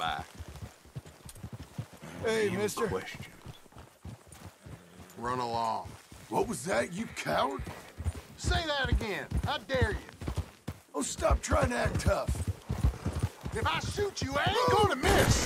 by. Hey, mister. Questions. Run along. What was that, you coward? Say that again. How dare you? Oh, stop trying to act tough. If I shoot you, I ain't gonna miss.